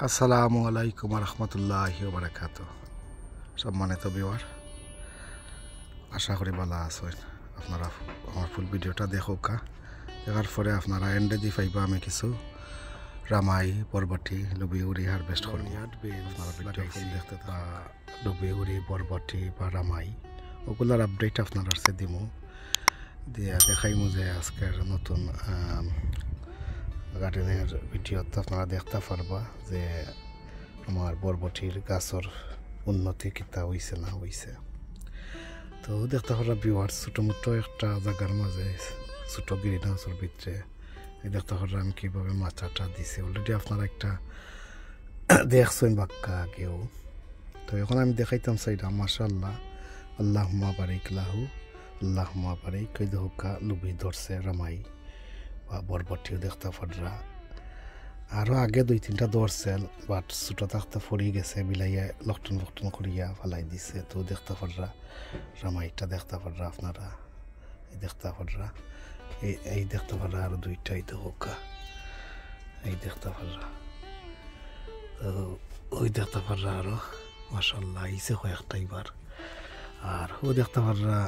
আসসালামু আলাইকুম রহমতুল্লাহি ওয়া বারাকাতুহু। সম্মানিত ভিউয়ার, আশা করি ভালো আছেন। আপনারা আমার ফুল ভিডিওটা দেখোকা, দেখার পরে আপনারা এন্ডে দি পাইবা আমি কিছু রামাই বরবটি লুবিউরি হারভেস্ট করি। আপনারা ভিডিও ফুল দেখতে বা লুবিউরি বরবটি বা রামাই ওগুলার আপডেট আপনারা কাছে দিমু দিয়ে দেখাইমু যে আজকের নতুন গার্ডেনের ভিডিওতে আপনারা দেখতে পারবা যে আমার বরবটির গাছের উন্নতি কিতা হইছে না হইছে। তো দেখতে পারা ভিউয়ার্স ছোটো মোটো একটা জায়গার মাঝে ছোটো গ্রিন হাউসের ভিতরে দেখতে পারা আমি কীভাবে মাচাটা দিছি। অলরেডি আপনারা একটা দেখছেন বাক্কা আগেও। তো এখন আমি দেখাইতাম সাইডা মাশাআল্লাহ আল্লাহুম্মা বারিক লাহু আল্লাহুম্মা বারিক কই দোকা লুবি ধরছে রামাই বা বরবটিও দেখতে পারা। আরও আগে দুই তিনটা ধরছেন বাট ছোটো থাকতে ফরি গেছে বিলাইয়া লকটন ফকটন করিয়া ফালাই দিছে। তো দেখতে পারা রামাইটা দেখতে পারা আপনারা এই দেখতে পারা এই দেখতে পারা আরও দুইটাই দোকা এই দেখতে পারা। তো ওই দেখতে পারা আরও মাশাআল্লাহ আইছে কয়েকটা এবার। আর ও দেখতে পারা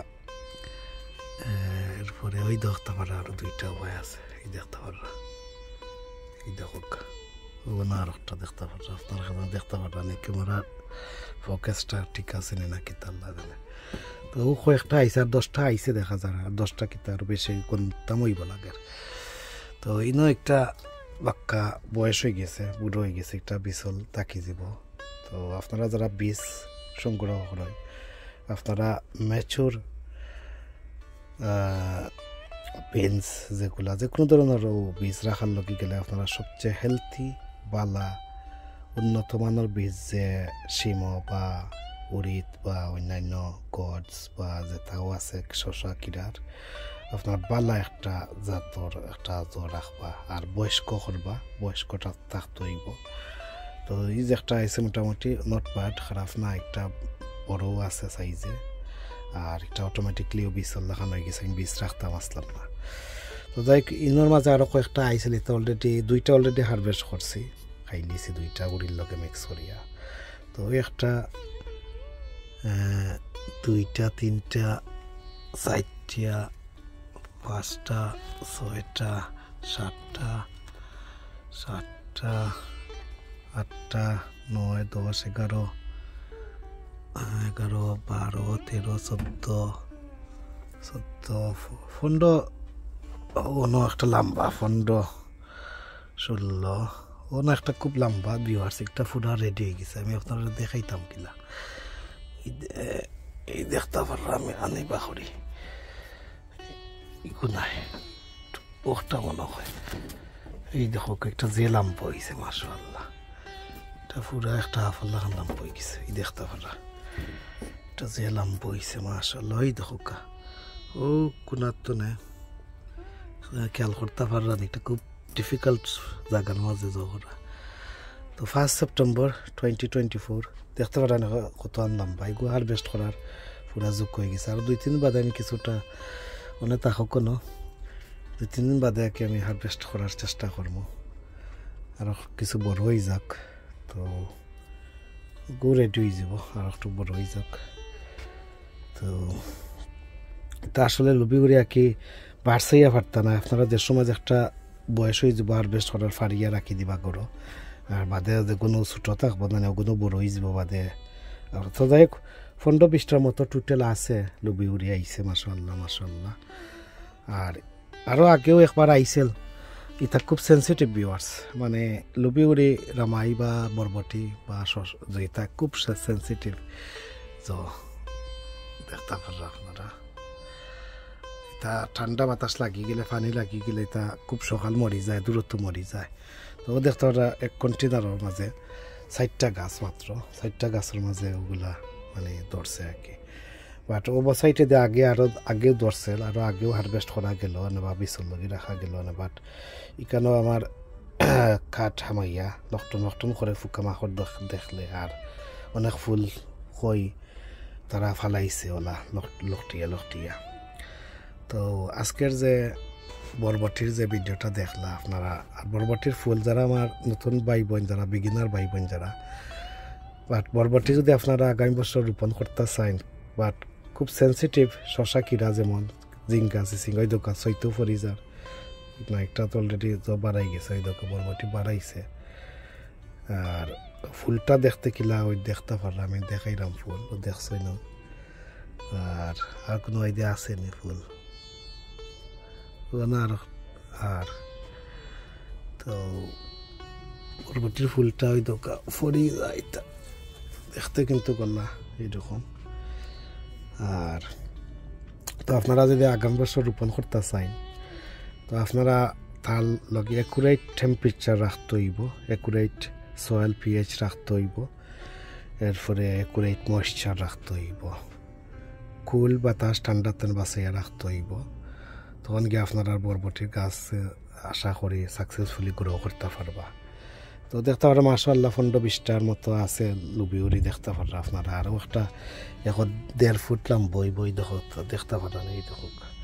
এরপরে ওই দেখতে পারা আরও দুইটা উপায় আছে এই দেখতে পারা এই দেখুক ওগুলো আর একটা দেখতে পারা আপনার কাছে দেখতে পারা নি ক্যামেরার ফোকাসটা ঠিক আছে না কিতার লাগে। তো ও কয়েকটা আইসে আর 10টা আইসে দেখা যায় আর 10টা কিতা আর বেশি কোনটা মইব লাগে। তো ইনো একটা বাক্কা বয়স হয়ে গেছে বুড়ো হয়ে গেছে একটা বিচল তাকি যাব। তো আপনারা যারা বীজ সংগ্রহ করেন আপনারা ম্যাচুর বিনস যেগুলা যে কোনো ধরনের বীজ রাখার লগে গেলে আপনারা সবচেয়ে হেলথি বালা উন্নত মানের বীজ যে শিম বা উড়িদ বা অন্যান্য গডস বা যেটাও আছে শশা কিরার আপনার বালা একটা জাতর একটা জোর রাখবা আর বয়স্ক করবা বয়স্কটা থাকতে হইব। তো এই যে একটা আছে মোটামুটি নট ব্যাড খারাপ না একটা বড়ও আছে সাইজে আর একটা অটোমেটিকলিও বীজ লাগানো হয়ে গেছে আমি বীজ রাখতাম আসলাম না। তো যাই ইনোর মাঝে আরও কয়েকটা আইসিল তো দুইটা অলরেডি হারভেস্ট করছি খাই নিয়েছি দুইটা উড়ির লগে মিক্স করিয়া। তো ওই একটা দুইটা তিনটা চারটা পাঁচটা ছয়টা সাতটা সাতটা আটটা 9 10 11 11 12 13 14 15 অন্য একটা লম্বা 15 16 অন্য একটা খুব লম্বা ভিউয়ার্স একটা ফুটা রেডি হয়ে গেছে। আমি আপনারা দেখাইতাম কিলা এই দেখতে পারলাম আমি আনিবা করি নাই ওটা মনে হয় এই দেখো একটা যে লম্বা হয়েছে মাশাআল্লাহ এটা পুরা একটা হাফাল্লা লম্বা হয়ে গেছে এই দেখতে পারা এটা যে লম্বা হয়েছে মাশাআল্লাহ। এই দেখো ও কোনার তো নেই খেয়াল করতে পারলাম এটা খুব ডিফিকাল্ট জায়গার মাঝে যাওয়া। তো 1 সেপ্টেম্বর 2024 দেখতে পারেন কত আনলাম বাইগু হারভেস্ট করার পুরা যোগ হয়ে গেছে। আর 2-3 বাদে আমি কিছুটা অনেক থাকো কোনো 2-3 দিন বাদে আমি হারভেস্ট করার চেষ্টা করবো আর কিছু বড় হয়ে যাক। তো গু রেডি হয়ে যাব আর একটু বড় হয়ে যাক। তো এটা আসলে লুবি করে আর কি বাড়ছাইয়া পারত না আপনারা যে সময় একটা বয়স হয়ে যাব হারভেস্ট করার ফারিয়া রাখি দিবা করো আর বাদে যে কোনো ছোটো থাকবো না ওগুলো বড় হয়ে যাব বাদে। আর তো যাই 15-20টার মতো টোটাল আছে লুবি উড়ি আইসে মাশাআল্লাহ মাশাআল্লাহ। আর আরও আগেও একবার আইসেল এটা খুব সেন্সিটিভ ভিউয়ার্স মানে লুবি উড়ি রামাই বা বরবটি বা এটা খুব সেন্সিটিভ। তো দেখতে পারা আপনারা এটা ঠান্ডা বাতাস লাগি গেলে পানি লাগি গেলে এটা খুব সকাল মরি যায় দূরত্ব মরি যায়। তো দেখতে পারা এক কন্টেনারের মাঝে 4টা গাছ মাত্র 4টা গাছের মাঝে ওগুলা মানে ধরছে আর কি। বাট ও সাইডে দিয়ে আগেও ধরছে আরও আগেও হারভেস্ট করা গেল না বা বিচল লগি রাখা গেল না। বাট এখানেও আমার কাঠ হামাইয়া লকটন করে ফুকা মাখর দেখলে আর অনেক ফুল কই তারা ফালাইছে ওলা লকটিয়া। তো আজকের যে বরবটির যে ভিডিওটা দেখলা আপনারা, আর বরবটির ফুল যারা আমার নতুন ভাই বোন যারা, বিগিনার ভাই বোন যারা, বাট বরবটি যদি আপনারা আগামী বছর রোপণ করতে চান, বাট খুব সেন্সিটিভ শশা কিরা যেমন জিঙ্গা সিঙ্গা, ওই দোকান সৈতো ফরিজার না একটা তো অলরেডি বাড়াই গেছে, ওই দোকান বরবটি বাড়াইছে। আর ফুলটা দেখতে কিলা ওই দেখতে পারলাম, আমি দেখাইলাম ফুল দেখছই না। আর কোনো আইডিয়া আসেনি ফুল না। আর তো বরবটির ফুলটা ওই দোকান ফরি যায় দেখতে কিন্তু করলা এইরকম। আর তো আপনারা যদি আগামী বছর রোপণ করতে চান, তো আপনারা তার লগে একুরেট টেম্পারেচার রাখতে হইব, একুরেট সয়েল পিএইচ রাখতে হইব, এরপরে একুরেট ময়েশ্চার রাখতে হইব, কুল বাতাস ঠান্ডাতেন বাঁচাইয়া রাখতে হইব। তখন গিয়ে আপনারা বরবটির গাছ আশা করি সাকসেসফুলি গ্রো করতে পারবা। তো দেখতে পারা মাশাআল্লাহ 15-20টার মতো আছে লুবিউরি দেখতে পারা আপনারা। আরও একটা এখন 1.5 ফুট বই দেখো দেখতে পারেন। এই দেখো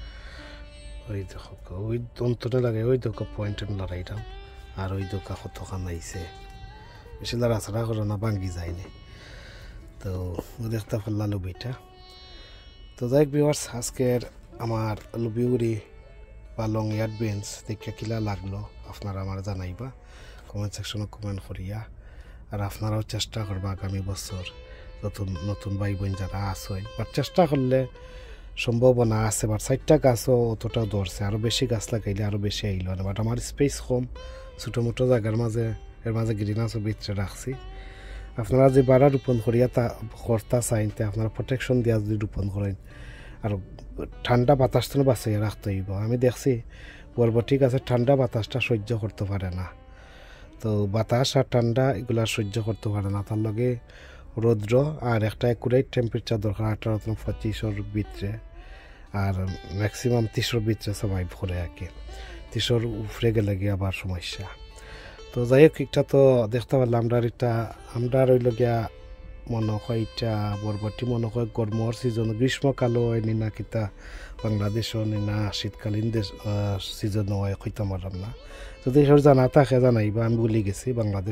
ওই দেখো ওই অন্তরে লাগে, ওই দেখো পয়েন্টের লড়াইটাম। আর ওই দোকা কতখান আইছে, বেশি লড়াছড়া করে না, ভাঙ্গি যায়নি। তো দেখতে পারলাম লুবিটা। তো যাই ভিউয়ার্স, আজকের আমার লুবিউরি বা লং ইয়ার্ড বিনস দেখে কিলা লাগলো আপনারা আমার জানাইবা কমেন্ট সেকশনে কমেন্ট করিয়া। আর আপনারাও চেষ্টা করবা আগামী বছর নতুন নতুন ভাই বোন যারা আসেন, বাট চেষ্টা করলে সম্ভাবনা আছে। বাট 4টা গাছও অতটাও ধরছে, আরও বেশি গাছ লাগাইলে আরও বেশি আইল না। বাট আমার স্পেস কম, ছোটো মোটো জায়গার মাঝে এর মাঝে গ্রিন হাউসের ভিতরে রাখছি। আপনারা যে বাড়া রোপণ করিয়া তা করতে চাইন, আপনারা প্রোটেকশন দিয়া যদি রোপণ করেন, আর ঠান্ডা বাতাসটা বাঁচাইয়া রাখতে হইব। আমি দেখছি বরবটি গাছের ঠান্ডা বাতাসটা সহ্য করতে পারে না। তো বাতাস আর ঠান্ডা এগুলা সহ্য করতে পারে না, তার লগে রৌদ্র আর একটা একুরেট টেম্পারেচার দরকার 18-25 ভিতরে, আর ম্যাক্সিমাম 30 ভিতরে সার্ভাইভ করে আর কি। 30 উপরে গেলে গিয়ে আবার সমস্যা। তো যাই হোক, একটা তো দেখতে পারলাম আমরা রইল গিয়া মনে হয় এটা বরবটি মনে হয় গরমর সিজন, গ্রীষ্মকালও হয় না কিতা বাংলাদেশও না শীতকালীন দেশ সিজন হয় হইতে পারলাম না। যদি এসব জানা থাকে জানাইবা, আমি বলি গেছি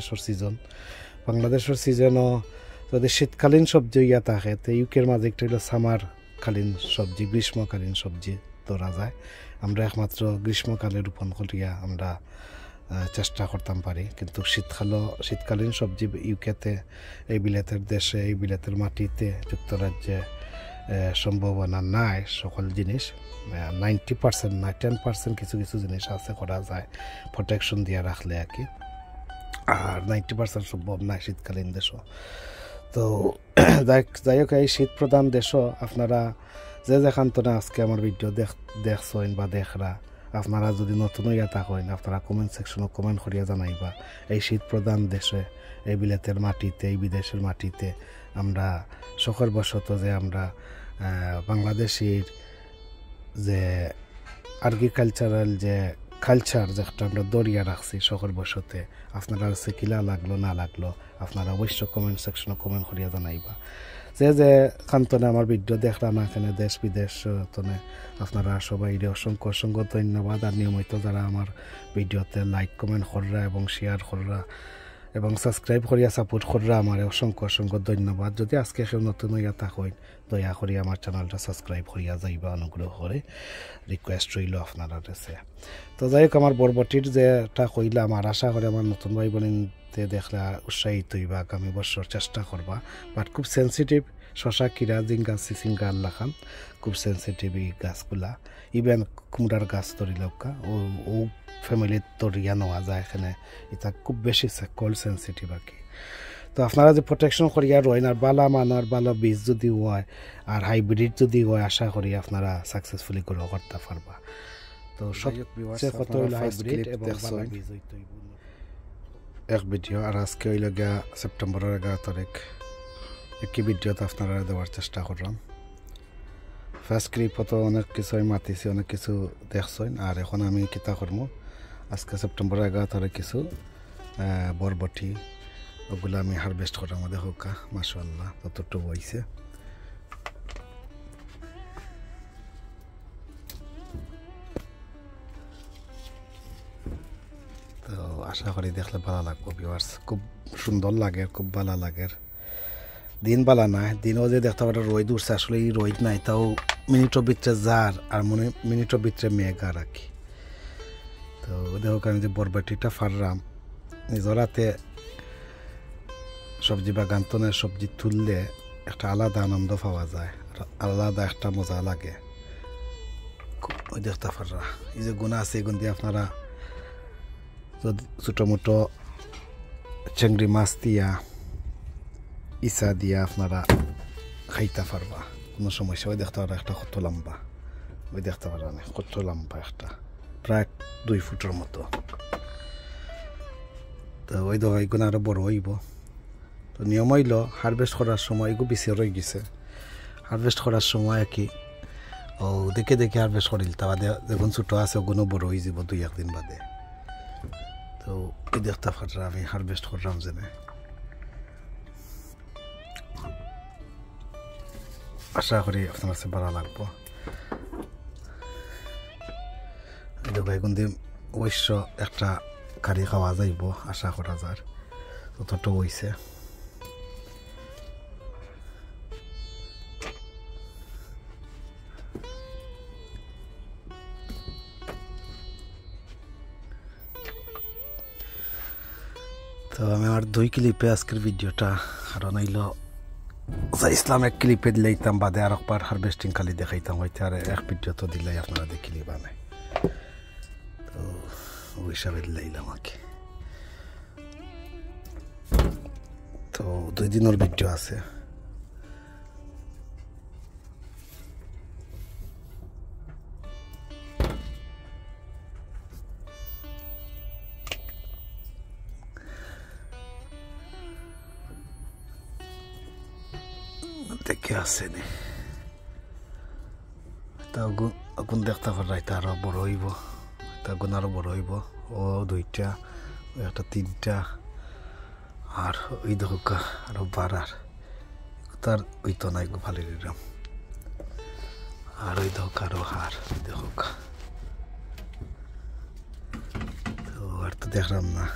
বাংলাদেশের সিজনও যদি শীতকালীন সবজি ইয়া থাকে, তো ইউকের মাঝে একটা হইল সামারকালীন সবজি, গ্রীষ্মকালীন সবজি ধরা যায়। আমরা একমাত্র গ্রীষ্মকালে রোপণ করিয়া আমরা চেষ্টা করতাম পারি, কিন্তু শীতকালীন সবজি ইউকেতে, এই বিলেতের দেশে, এই বিলেতের মাটিতে, যুক্তরাজ্যে সম্ভাবনা নাই। সকল জিনিস 90% না 10% কিছু কিছু জিনিস আছে করা যায় প্রোটেকশন দিয়ে রাখলে আর কি, আর 90% সম্ভব না শীতকালীন দেশও। তো যাই হোক, এই শীত প্রধান দেশও আপনারা যে যেখান তো না আজকে আমার ভিডিও দেখছেন বা দেখরা, আপনারা যদি নতুন ইয়া থাকেন, আপনারা কমেন্ট সেকশনে কমেন্ট করিয়া জানাইবা এই শীত প্রধান দেশে, এই বিলেতের মাটিতে, এই বিদেশের মাটিতে আমরা শখের বশত যে আমরা বাংলাদেশের যে এগ্রিকালচারাল যে কালচার যেটা আমরা দরিয়া রাখছি শখের বশতে, আপনারা কাছে কিলা লাগলো না লাগলো আপনারা অবশ্যই কমেন্ট সেকশনে কমেন্ট করিয়া জানাইবা। যে খান্তনে আমার ভিডিও দেখলা না এখানে দেশ বিদেশ তনে আপনারা সবাই অসংখ্য অসংখ্য ধন্যবাদ। আর নিয়মিত যারা আমার ভিডিওতে লাইক কমেন্ট কররা এবং শেয়ার কররা এবং সাবস্ক্রাইব করিয়া সাপোর্ট কররা, আমার অসংখ্য অসংখ্য ধন্যবাদ। যদি আজকে কেউ নতুন হইয়া থাকেন, দয়া করি আমার চ্যানেলটা সাবস্ক্রাইব করিয়া যাইবা, অনুগ্রহ করে রিকোয়েস্ট রইল আপনারা কাছে। তো যাই হোক, আমার বরবটির যেটা কইলাম, আর আশা করি আমার নতুন ভাই বোনতে দেখলে উৎসাহিত হইবা, আগামী বছর চেষ্টা করবা। বাট খুব সেন্সিটিভ শশা কিরা জিঙ্গা সিঙ্গা আল্লাহ খান, খুব সেন্সিটিভ এই গাছগুলা। ইভেন কুমড়ার গাছ ধরিলকা ও ফ্যামিলির তরিয়া নেওয়া যায় এখানে, এটা খুব বেশি কোল্ড সেন্সিটিভ আর কি। তো আপনারা যে প্রোটেকশন করিয়া রয়েন, আর বালা মানার বালা বীজ যদি হয় আর হাইব্রিড যদি হয়, আশা করি আপনারা সাকসেসফুলি গ্রো করতে পারবা। তো সবচেয়ে কত হইল হাইব্রিড এবং বালা বীজ হইতে এক ভিডিও। আর আজকে হইল গিয়া সেপ্টেম্বরের 11 তারিখ, একই ভিডিওতে আপনারা দেওয়ার চেষ্টা করলাম। ফার্স্ট ক্লিপত অনেক কিছু আমি মাতিছি, অনেক কিছু দেখছেন। আর এখন আমি কিতা করবো, আজকে সেপ্টেম্বর 11 তারিখ কিছু বরবটি ওগুলো আমি হারভেস্ট করার মধ্যে হোক, মাশাআল্লাহ ততটুকু হয়েছে। আশা করি দেখলে ভালো লাগবে ভিউয়ার্স। খুব সুন্দর লাগে, খুব ভালো লাগে। দিন বালা নাই, দিনও যে দেখতে পারে রোদ উঠছে, আসলে এই রোদ নাই, তাও মিনিটের ভিতরে জার আর মিনিটের ভিতরে মেঘ আর কি। তো দেখো আমি যে বরবটিটা ফারলাম, নিজের হাতে সবজি বাগান তনে সবজি তুললে একটা আলাদা আনন্দ পাওয়া যায়, আলাদা একটা মজা লাগে। ওই দেখতে পাররা এই যে গুণা আছে, এগুন দিয়ে আপনারা ছোটো মোটো চিংড়ি মাছ দিয়া ইসা দিয়া আপনারা খাইতে পারবা, কোনো সমস্যা। ওই দেখতে পারা একটা কত লম্বা, ওই দেখতে পারা না কত লম্বা, একটা প্রায় 2 ফুটের মতো। তো ওই দেখো এইগুলো আরো বড় হইব। তো নিয়ম হইল হারভেস্ট করার সময় এগুলো বেশি রয়ে গেছে, হারভেস্ট করার সময় কি ও দেখে দেখে হারভেস্ট করিল, তা বাদে যখন ছোটো আছে ওগুলো বড় হয়ে যাব 2-1 দিন বাদে। তো এই দেখতে পারা আমি হারভেস্ট করলাম জেনে, আশা করি আপনার কাছে ভালো লাগবো। এগুন দিয়ে অবশ্য একটা কারি খাওয়া যাইব, আশা করা যায় ততটা হইছে। তো আমি আমার 2 ক্লিপে আজকের ভিডিওটা, কারণ হইল ইসলাম এক ক্লিপে দিলাইতাম, বাদে আর একবার হারভেস্টিং খালি দেখাইতাম, হইতে আর এক ভিডিও তো দিলাই আপনারা দেখিলি বানাই। তো ওই হিসাবে দিলাইলাম আর কি। তো 2 দিনের ভিডিও আছে। দেখে আসেনি, তা আগুন দেখতে পারা, এটা আরো বড় হইব, এটা আগুন আরো বড় হইব। ও 2টা, ও একটা 3টা, আর ওই দেখা আরো বাড়ার, তার ওই তো নাই ভালো দিলাম। আর ওই দেখা আরো হার দেখা, তো আর তো দেখলাম না।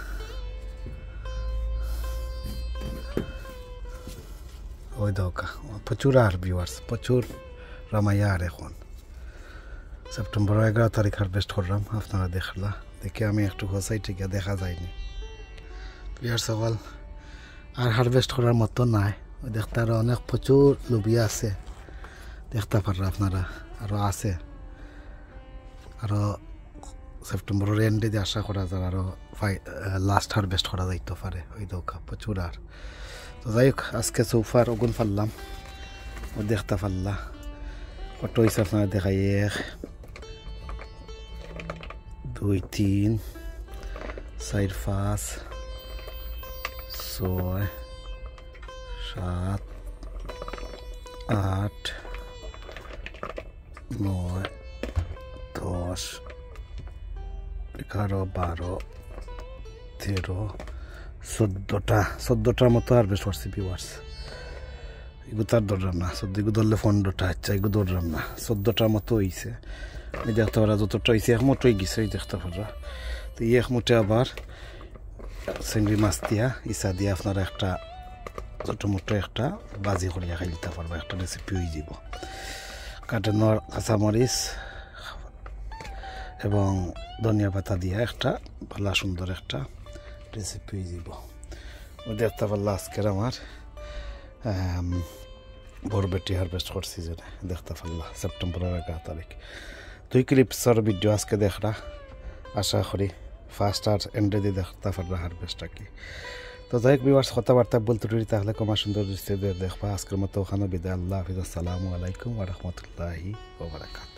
ওই দেখা প্রচুর আর ভিউয়ার্স, প্রচুর রামাইয়া। আর এখন সেপ্টেম্বর 11 তারিখ হারভেস্ট করলাম, আপনারা দেখলা, দেখে আমি একটু হোসাইটে গিয়ে দেখা যায়নি ভিউয়ার্স। সকাল আর হারভেস্ট করার মতো নাই, ওই দেখতে আরো অনেক প্রচুর লুবিয়া আছে, দেখতে পাররা আপনারা আরো আছে। আরো সেপ্টেম্বরের এন্ডে যে আশা করা যায় আরো লাস্ট হারভেস্ট করা যাইতে পারে, ওই দেখা প্রচুর। আর তো যাই হোক, আজকে সোফার ওগুন ফারলাম, ও দেখতে পারলা কত হয়েছে আপনারা দেখাই। 1 2 3 4 5 6 7 8 9 10 11 12 13 14টার মতো হারভেস্ট করছি ভিউয়ার্স। এগুলো তার ধরলাম না, 14 এগুলো ধরলে 15টা, আচ্ছা এগুলো ধরলাম না, 14টার মতো হয়েছে। এই দেখতে পারা যতটা হয়েছে 1 মুঠো হয়ে গেছে, এই দেখতে পারা। তো এই 1 মুঠে আবার চিংড়ি মাছ দিয়া ইসা দিয়া আপনারা একটা ছোটো মোটো একটা বাজি করিয়া খাই দিতে পারবো, একটা রেসিপি হয়ে যাব। কাটানোর কাঁচামরিচ এবং ধনিয়া পাতা দিয়া একটা ভালো সুন্দর একটা রেসিপি হয়ে যাব। ও দেখতে পারলা আজকের আমার বরবটি হারভেস্ট করছি, যে দেখতে পারলা সেপ্টেম্বরের 11 তারিখ। 2 ক্লিপসের ভিডিও আজকে দেখরা, আশা করি ফার্স্ট আর এন্ডে দিয়ে দেখতে পারলা হারভেস্টটা কি। তো যাই হোক ভিউয়ার্স, কথাবার্তা বলতে পারি তাহলে কমা সুন্দর দৃষ্টিতে দেখবা। আজকের মতো ওখানে বিদায়, আল্লাহ হাফিজ, আসসালামু আলাইকুম ওয়া রাহমাতুল্লাহি ওয়া বারাকাতুহু।